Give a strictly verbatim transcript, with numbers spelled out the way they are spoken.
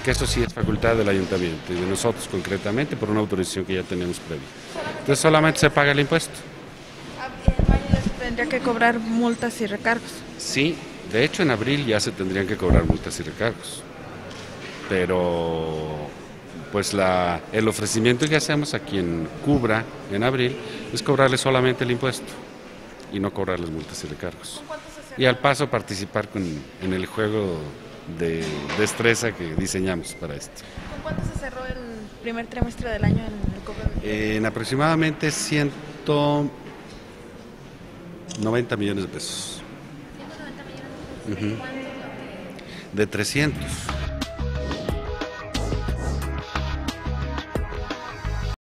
porque esto sí es facultad del ayuntamiento y de nosotros concretamente por una autorización que ya tenemos previa. Entonces solamente se paga el impuesto. ¿En mayo se tendría que cobrar multas y recargos? Sí, de hecho en abril ya se tendrían que cobrar multas y recargos, pero pues la, el ofrecimiento que hacemos a quien cubra en abril es cobrarle solamente el impuesto y no cobrarles multas y recargos. Y al paso participar con, en el juego de destreza que diseñamos para esto. ¿Con cuánto se cerró el primer trimestre del año en el cobro del Eh, en aproximadamente ciento noventa millones de pesos. ciento noventa millones de pesos? Uh-huh. De trescientos.